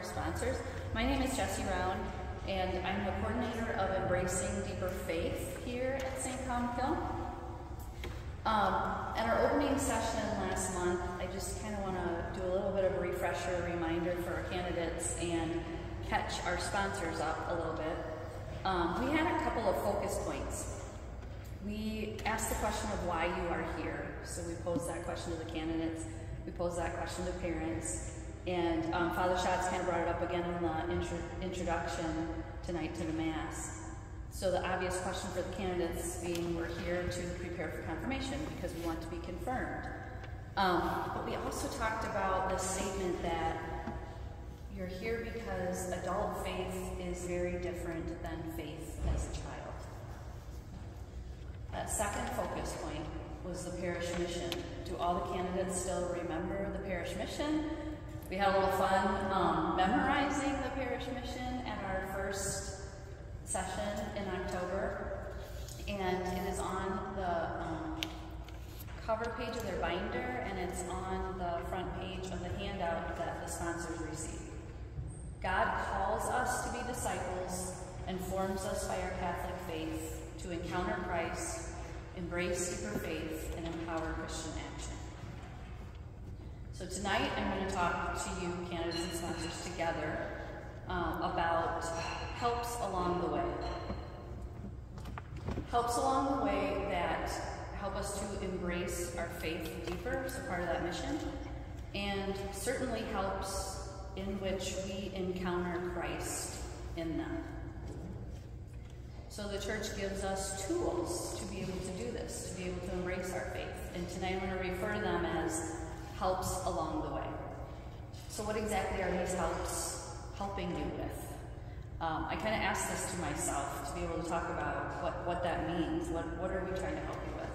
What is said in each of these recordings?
sponsors. My name is Jessie Round, and I'm the coordinator of Embracing Deeper Faith here at St. Columbkille. At our opening session last month, I just kind of want to do a little bit of a refresher, reminder for our candidates and catch our sponsors up a little bit. We had a couple of focus points. We asked the question of why you are here. So we posed that question to the candidates. We posed that question to parents. And Father Schatz kind of brought it up again in the introduction tonight to the Mass. So the obvious question for the candidates being, we're here to prepare for confirmation because we want to be confirmed. But we also talked about the statement that you're here because adult faith is very different than faith as a child. That second focus point was the parish mission. Do all the candidates still remember the parish mission? We had a little fun memorizing the parish mission at our first session in October, and it is on the cover page of their binder, and it's on the front page of the handout that the sponsors receive. God calls us to be disciples and forms us by our Catholic faith to encounter Christ, embrace deeper faith, and empower Christian action. So tonight I'm going to talk to you, candidates and sponsors, together about helps along the way. Helps along the way that help us to embrace our faith deeper, so part of that mission, and certainly helps in which we encounter Christ in them. So the church gives us tools to be able to do this, to be able to embrace our faith. And tonight I'm going to refer to them as helps along the way. So what exactly are these helps helping you with? I kind of asked this to myself to be able to talk about what that means. What are we trying to help you with?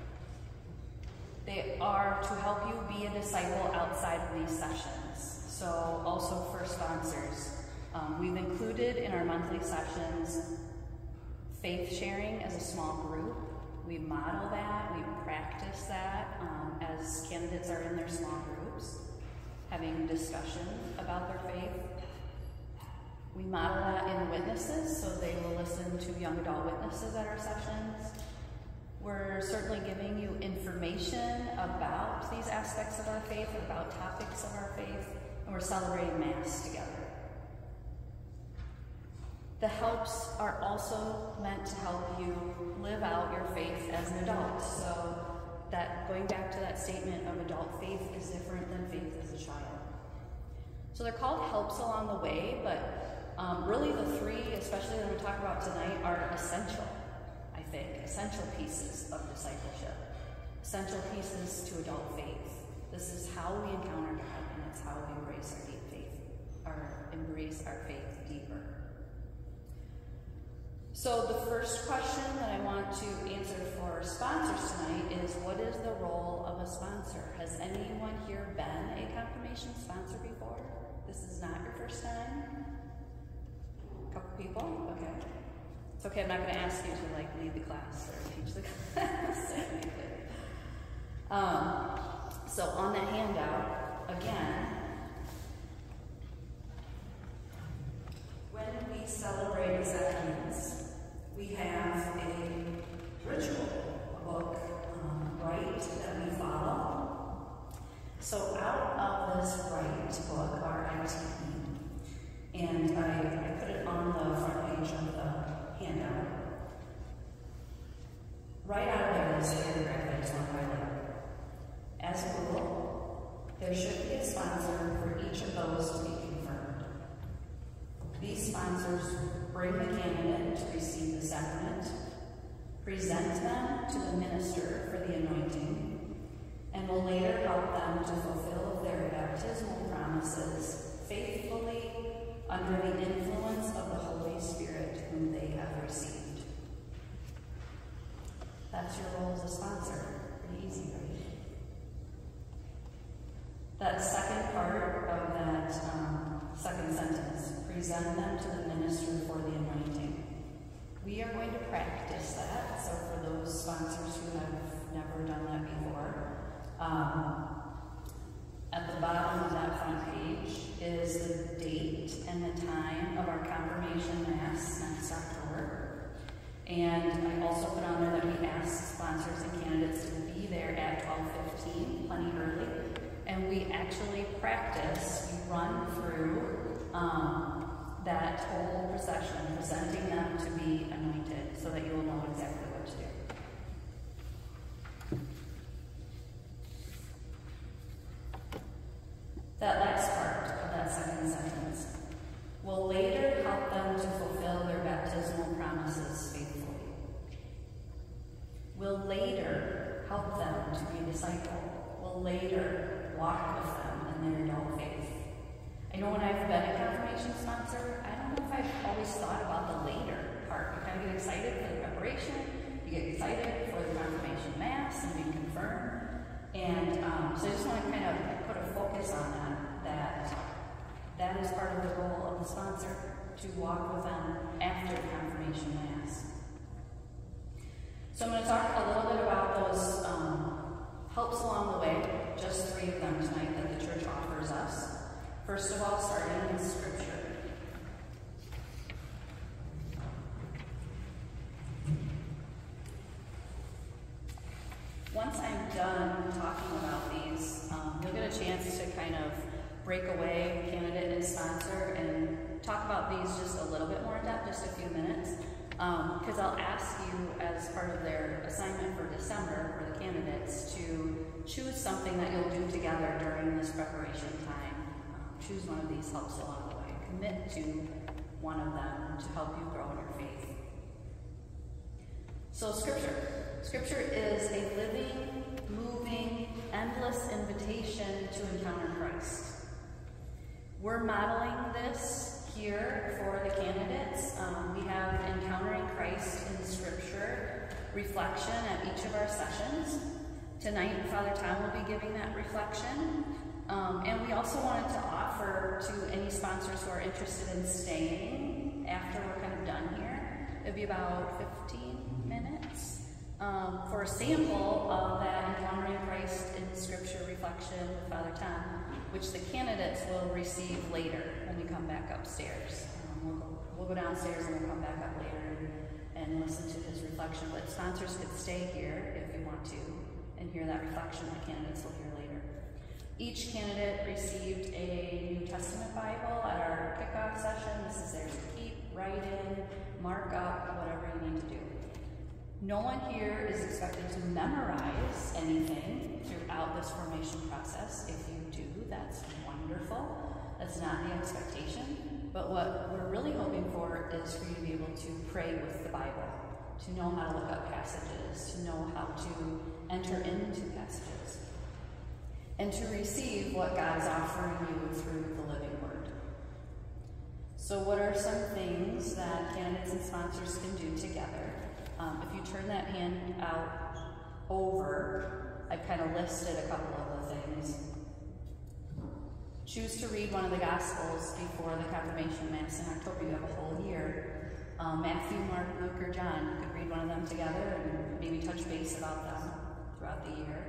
They are to help you be a disciple outside of these sessions. So also for sponsors, we've included in our monthly sessions faith sharing as a small group. We model that, we practice that as candidates are in their small groups, having discussion about their faith. We model that in witnesses, so they will listen to young adult witnesses at our sessions. We're certainly giving you information about these aspects of our faith, about topics of our faith, and we're celebrating Mass together. The helps are also meant to help you live out your faith as an adult. So that going back to that statement of adult faith is different than faith as a child. So they're called helps along the way, but really the three, especially that we're talking about tonight, are essential, I think, essential pieces of discipleship, essential pieces to adult faith. This is how we encounter God, and it's how we embrace our deep faith, or embrace our faith deeper. So the first question that I want to answer for sponsors tonight is, what is the role of a sponsor? Has anyone here been a confirmation sponsor before? This is not your first time? A couple people? Okay. It's okay, I'm not going to ask you to lead the class or teach the class. So on the handout, again, when we celebrate sacraments, we have a ritual, a book, rite that we follow. So out of this rite book, R-I-T-E, and I put it on the front page of the handout. Right out of there is a paragraph that I just want to highlight. As a rule, there should be a sponsor for each of those to be confirmed. These sponsors bring the candidate to receive the sacrament, present them to the minister for the anointing, and will later help them to fulfill their baptismal promises faithfully under the influence of the Holy Spirit whom they have received. That's your role as a sponsor. Pretty easy, right? That second part of that second sentence, present them to the minister for the anointing. We are going to practice that, so for those sponsors who have never done that before, at the bottom of that front page is the date and the time of our confirmation mass next October. And I also put on there that we asked sponsors and candidates to be there at 12:15, plenty early. And we actually practice, we run through that whole procession, presenting them to be anointed so that you will know exactly what to do. That last part of that second sentence will later help them to fulfill their baptismal promises faithfully. Will later help them to be a disciple. Will later walk with them in their adult faith. I know when I've been a confirmation sponsor, I don't know if I've always thought about the later part. You kind of get excited for the preparation, you get excited for the confirmation mass and being confirmed. And so I just want to kind of put a focus on that is part of the role of the sponsor, to walk with them after the confirmation mass. So I'm going to talk a little bit about those helps along the way, just 3 of them tonight that the church offers us. First of all, starting in Scripture. Once I'm done talking about these, you'll get a chance to kind of break away, candidate and sponsor, and talk about these just a little bit more in depth, just a few minutes. Because I'll ask you, as part of their assignment for December for the candidates, to choose something that you'll do together during this preparation time. Choose one of these helps along the way. Commit to one of them to help you grow in your faith. So Scripture. Scripture is a living, moving, endless invitation to encounter Christ. We're modeling this here for the candidates. We have Encountering Christ in Scripture reflection at each of our sessions. Tonight, Father Tom will be giving that reflection. And we also wanted to offer to any sponsors who are interested in staying after we're kind of done here, it'd be about 15 minutes, for a sample of that Encountering Christ in Scripture reflection with Father Tom, which the candidates will receive later when we come back upstairs. We'll go downstairs and we'll come back up later and listen to his reflection, but sponsors could stay here if you want to and hear that reflection the candidates will hear later. Each candidate received a New Testament Bible at our kickoff session. This is theirs to keep, write in, mark up, whatever you need to do. No one here is expected to memorize anything throughout this formation process. If you do, that's wonderful. That's not the expectation. But what we're really hoping for is for you to be able to pray with the Bible, to know how to look up passages, to know how to enter into passages, and to receive what God is offering you through the living Word. So what are some things that candidates and sponsors can do together? If you turn that hand out over, I've kind of listed a couple of the things. Choose to read one of the Gospels before the confirmation mass in October. You have a whole year. Matthew, Mark, Luke, or John. You could read one of them together and maybe touch base about them throughout the year.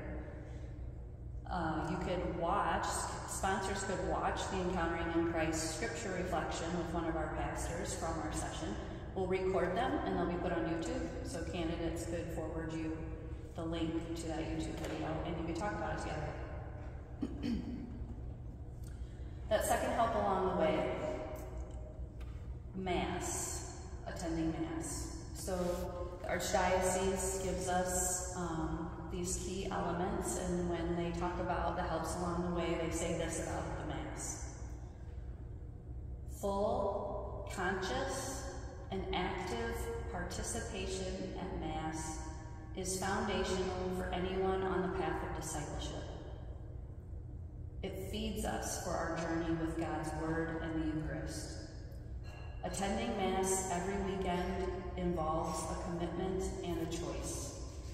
You could watch, sponsors could watch the Encountering in Christ Scripture reflection with one of our pastors from our session. We'll record them and they'll be put on YouTube, so candidates could forward you the link to that YouTube video and you could talk about it together. That second help along the way, Mass, attending Mass. So the Archdiocese gives us these key elements, and when they talk about the helps along the way, they say this about the Mass. Full, conscious, and active participation at Mass is foundational for anyone on the path of discipleship. It feeds us for our journey with God's Word and the Eucharist. Attending Mass every weekend involves a commitment and a choice.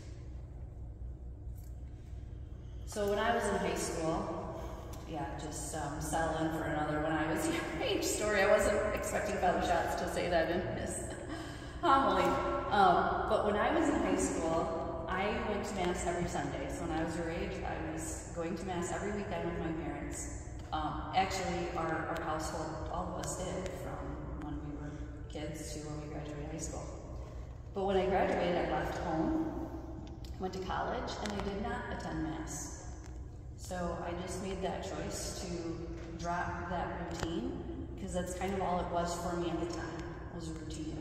So when I was in high school, just settle in for another when I was your age story. I wasn't expecting Father Schatz to say that in his homily. But when I was in high school, I went to Mass every Sunday. So when I was your age, I was going to Mass every weekend with my parents. Actually, our household, all of us did, from when we were kids to when we graduated high school. But when I graduated, I left home, went to college, and I did not attend Mass. So I just made that choice to drop that routine, because that's kind of all it was for me at the time, was a routine.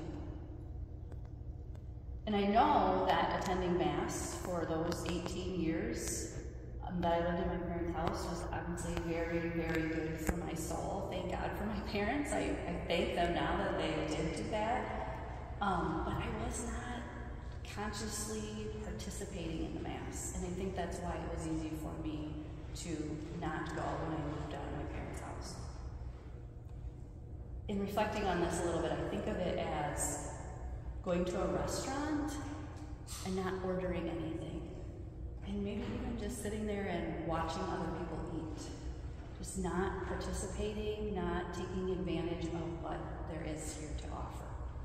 And I know that attending Mass for those 18 years that I lived in my parents' house was obviously very, very good for my soul. Thank God for my parents. I thank them now that they did do that. But I was not consciously participating in the Mass. And I think that's why it was easy for me to not go when I moved out of my parents' house. In reflecting on this a little bit, I think of it as going to a restaurant and not ordering anything. And maybe even just sitting there and watching other people eat. Just not participating, not taking advantage of what there is here to offer.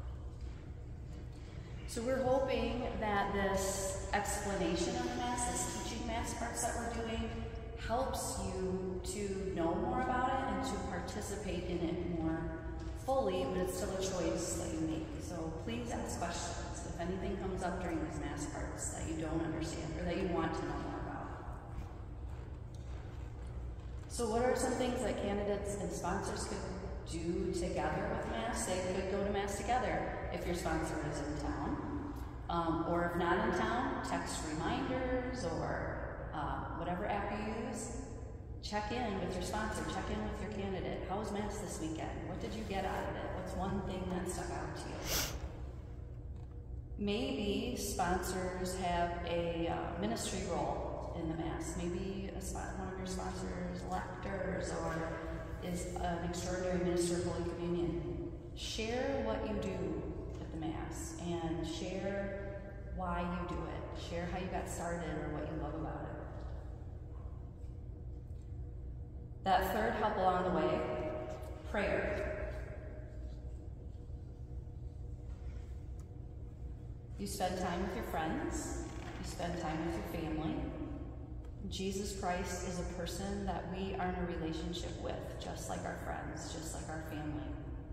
So we're hoping that this explanation of the Mass, this teaching Mass parts that we're doing, helps you to know more about it and to participate in it more fully, but it's still a choice that you make. So please ask questions if anything comes up during these Mass parts that you don't understand or that you want to know more about. So what are some things that candidates and sponsors could do together with Mass? They could go to Mass together if your sponsor is in town. Or if not in town, text reminders or whatever app you use. Check in with your sponsor, check in with your candidate. How was Mass this weekend? What did you get out of it? What's one thing that stuck out to you? Maybe sponsors have a ministry role in the Mass. Maybe one of your sponsors electors or is an extraordinary minister of Holy Communion. Share what you do at the Mass and share why you do it. Share how you got started or what you love about it. That third help along the way, prayer. You spend time with your friends, you spend time with your family. Jesus Christ is a person that we are in a relationship with, just like our friends, just like our family.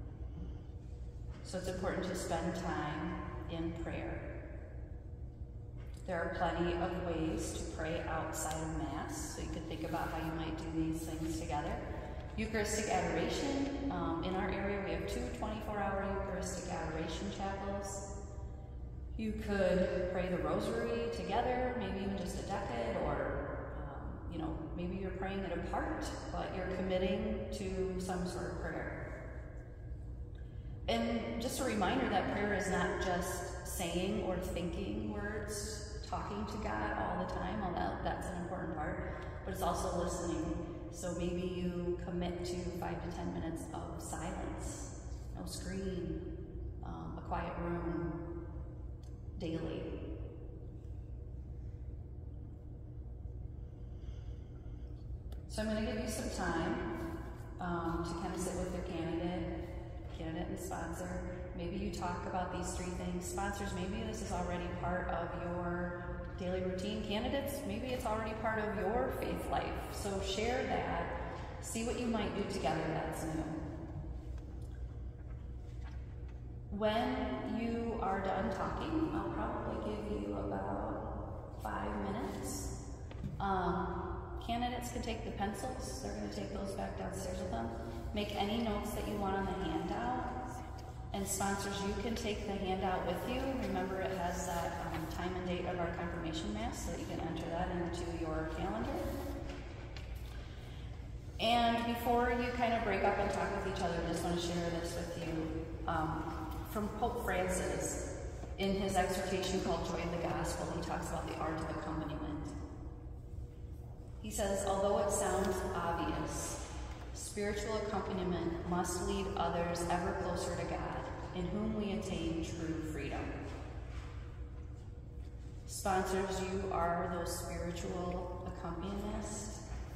So it's important to spend time in prayer. There are plenty of ways to pray outside of Mass, so you can think about how you might do these things together. Eucharistic adoration. In our area, we have 2 24-hour Eucharistic adoration chapels. You could pray the Rosary together, maybe even just a decade, or maybe you're praying it apart, but you're committing to some sort of prayer. And just a reminder that prayer is not just saying or thinking words, talking to God all the time, although that's an important part, but it's also listening. So maybe you commit to 5 to 10 minutes of silence, no screen, a quiet room, daily. So I'm going to give you some time to kind of sit with your candidate and sponsor. Maybe you talk about these 3 things. Sponsors, maybe this is already part of your daily routine. Candidates, maybe it's already part of your faith life. So share that. See what you might do together that's new. When you are done talking, I'll probably give you about 5 minutes. Candidates can take the pencils. They're going to take those back downstairs with them. Make any notes that you want on the handout. And sponsors, you can take the handout with you. Remember, it has that time and date of our confirmation Mass, so that you can enter that into your calendar. And before you kind of break up and talk with each other, I just want to share this with you. From Pope Francis, in his exhortation called Joy of the Gospel, he talks about the art of accompaniment. He says, although it sounds obvious, spiritual accompaniment must lead others ever closer to God, in whom we attain true freedom. Sponsors, you are those spiritual accompanists,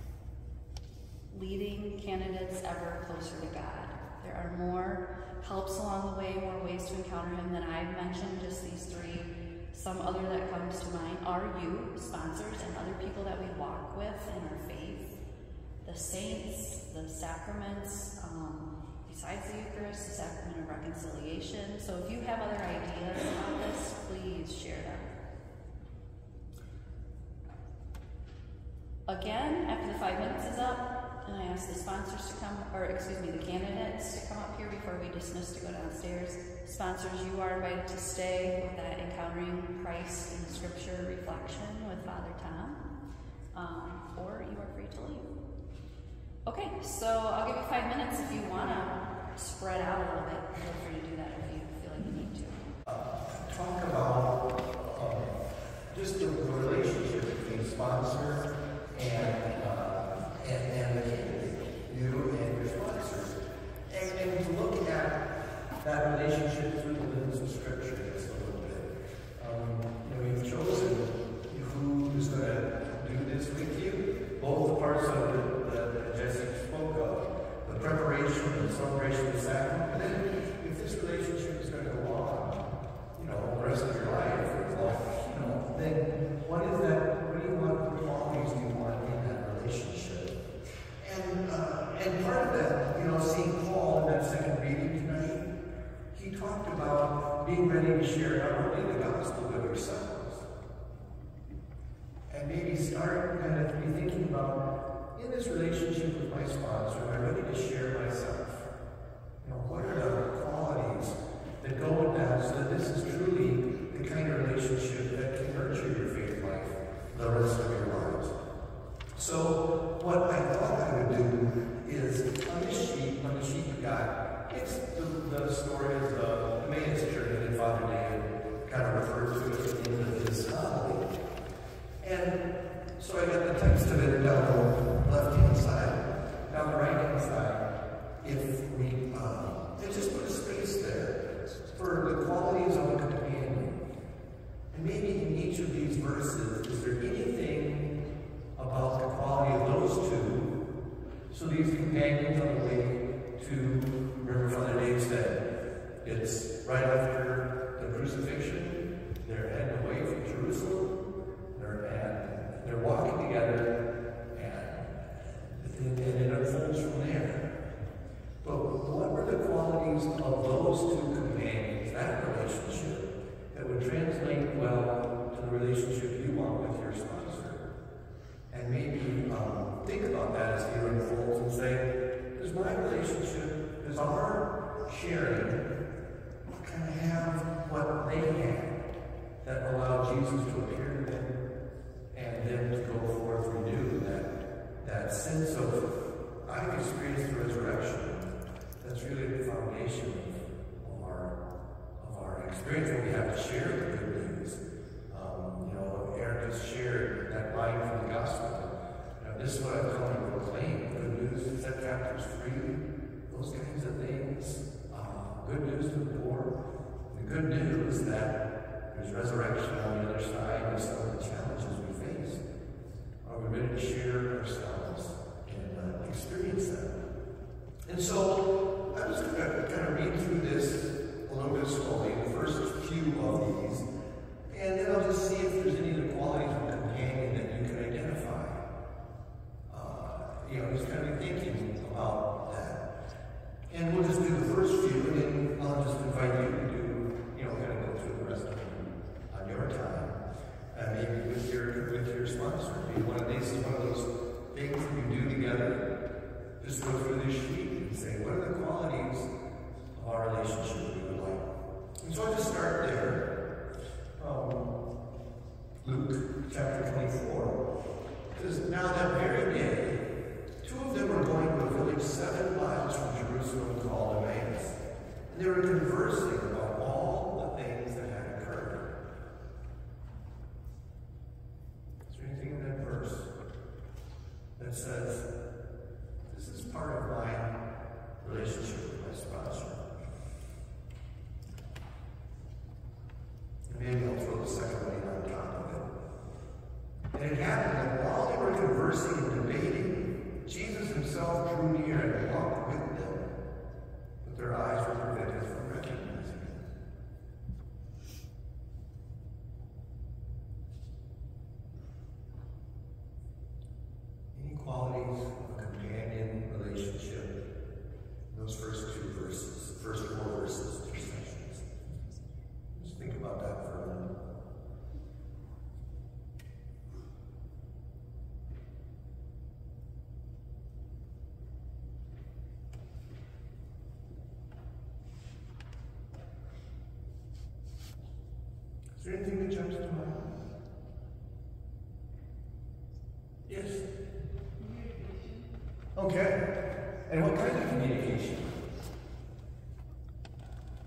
leading candidates ever closer to God. There are more helps along the way, more ways to encounter Him than I've mentioned, just these 3. Some other that comes to mind are you, sponsors, and other people that we walk with in our faith. the saints, the sacraments, besides the Eucharist, the sacrament of reconciliation. So if you have other ideas about this, please share them. Again, after the 5 minutes is up, and I ask the sponsors to come, or excuse me, the candidates to come up here before we dismiss to go downstairs. Sponsors, you are invited to stay with that Encountering Christ in Scripture reflection with Father Tom, or you are free to leave. Okay, so I'll give you 5 minutes if you want to spread out a little bit. Feel free to do that if you feel like you need to. Talk about just the relationship between sponsor and the candidate, you and your sponsors, and to look at that relationship through the lens of Scripture just a little bit. You've chosen who is going to do this with you, both the parts of it that Jessica spoke of, the preparation, the celebration of the sacrament, and then if this relationship is going to go on, the rest of your life, then what is that? What do you want? What qualities do you want in that relationship? And part of that, seeing Paul in that second reading tonight, he talked about being ready to share not only the gospel but yourselves, and maybe start kind of be thinking about, in this relationship with my sponsor, am I ready to share myself? What are the qualities that go with that, so that this is truly the kind of relationship that can nurture your faith life the rest of your lives. So what I thought I would do is, on the sheet you got, it's the story of the Emmaus journey that Father David kind of referred to at the end of his homily. And so I got the text of it down the left-hand side. Down the right-hand side, if we just put a space there for the qualities of a companion. And maybe in each of these verses, is there anything about the quality of those two? So these companions on the way to, remember Father Dave said, it's right after the crucifixion, they're heading away from Jerusalem, they're walking together, and it unfolds from there. But what were the qualities of those two companions, that relationship, that would translate well to the relationship you want with your sponsor? And maybe think about that as the year unfolds and say, does my relationship, does our sharing kind of have what they had that allowed Jesus to appear to them and then to go forth renewed, that sense of, I've experienced the resurrection. That's really the foundation of our experience when we have to share the good news. Aaron just shared that line from the gospel. This is what I've come to proclaim. Good news, set captives free, those kinds of things. Good news to the poor. The good news that there's resurrection on the other side of some of the challenges we face. Are we ready to share ourselves and experience that? And so I'm just going to kind of read through this a little bit slowly, the first few of these, and then I'll just see if there's any of the qualities of a companion that you can identify. Just kind of thinking about that. And we'll just do the first few, and then I'll just invite you to do, kind of go through the rest of them on your time. Maybe with your sponsor. Maybe one of these is one of those things that you do together. Just go through this sheet and say, what are the qualities of our relationship we would like? And so I'll just start there. Luke chapter 24. It says, now that very day, two of them were going to a village 7 miles from Jerusalem called Emmaus. And they were conversing about all the things that had occurred. Is there anything in that verse that says, this is part of my relationship with my sponsor? And maybe I'll throw the second one in on top of it. And it happened that while they were conversing and debating, Jesus himself drew near and walked with them, but their eyes were prevented from recognizing him. Any qualities of a companion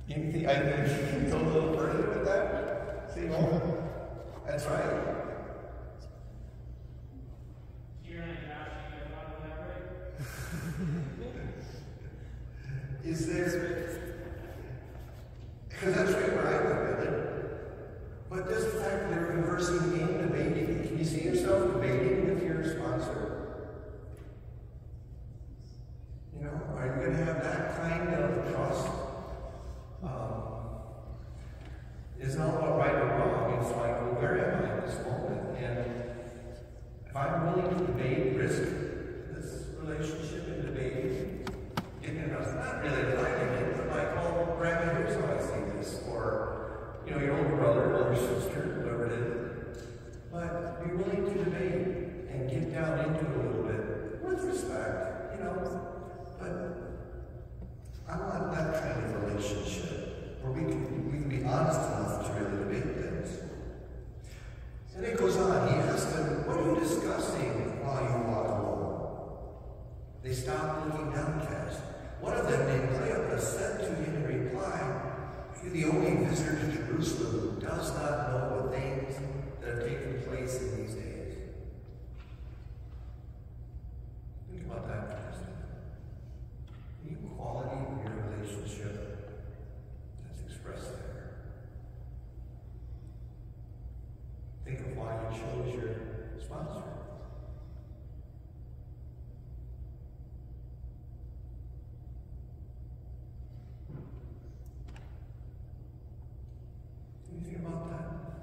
Anything, I think you can go a little further with that? See, well, that's right. Is there, because that's right where I look at it, but just the fact that they're conversing and debating, can you see yourself debating with your sponsor? You know, are you going to have that kind of trust? It's not about right or wrong, it's like, well, where am I at this moment? And if I'm willing to debate, risk this relationship in debating, it's not really an argument, but like, oh, Grandma, here's how I see this. Or, you know, your older brother, older sister, whoever it is. But be willing to debate and get down into it a little bit with respect, you know. But I want that kind of relationship where we can be honest enough to really debate things. And it goes on. He asked them, what are you discussing while you walk along? They stopped looking downcast. One of them, named Cleopas, said to him in reply, "Are you the only visitor to Jerusalem who does not know the things that have taken place in these days?" Think about that for just a minute. The quality of your relationship that's expressed there. Think of why you chose your sponsor. Anything about that?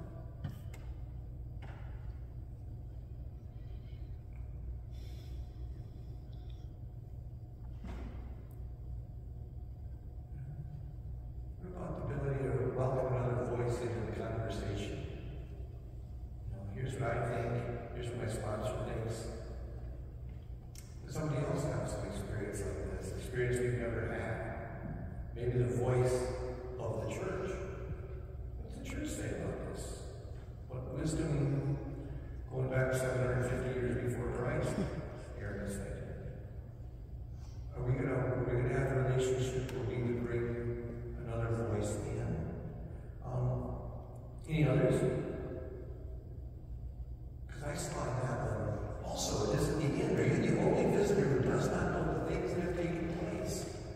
What about the ability to welcome another voice into the conversation? You know, here's what I think, here's what my sponsor thinks. Does somebody else have some experience like this? Experience we've never had? Maybe the voice of the church. What's the church say about this? What wisdom, going back 750 years before Christ, Aaron said? Are we gonna have a relationship where we would bring another voice in? Any others? Because I saw in that one. Also, it doesn't begin. Are you the only visitor who does not know the things that have taken place?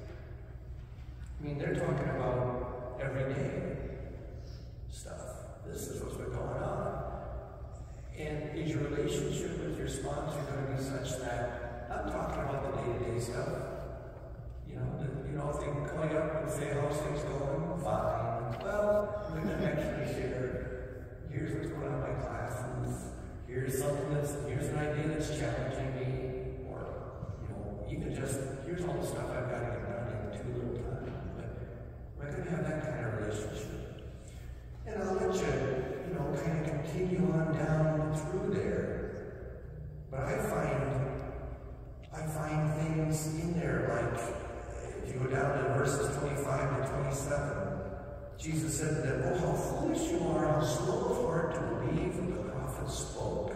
I mean, they're talking about everyday stuff. This is what's been going on. And is your relationship with your sponsor going to be such that, I'm talking about the day-to-day stuff. You know, if they can call you up and say, how's things going? Fine. Well, we can actually share, here's what's going on in my classes. Here's an idea that's challenging me. Or, you know, even just, here's all the stuff I've got to get done in too little time. But we're going to have that kind of relationship. And I'll let you, kind of continue on down through there. But I find things in there like, if you go down to verses 25 to 27, Jesus said that, oh, how foolish you are, how slow of heart to believe what the prophets spoke.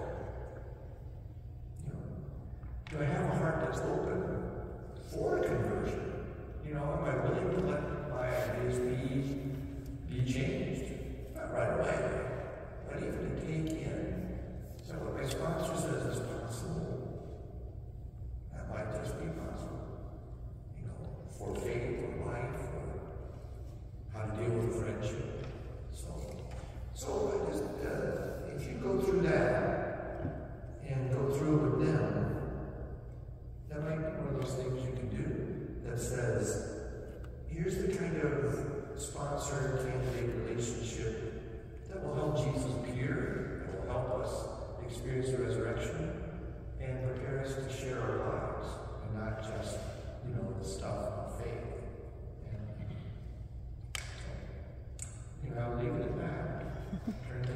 Do I have a heart that's open for conversion? Am I willing to let my ideas be changed? Not right away, but even to take in. So what my sponsor says is possible. That might just be possible. For faith or life or how to deal with friendship. So just, if you go through that and go through with them, that might be one of those things you can do that says, here's the kind of sponsor-candidate relationship that will help Jesus appear, that will help us experience the resurrection, and prepare us to share our lives, and not just, the stuff of faith. And so, I'll leave it at that. Turn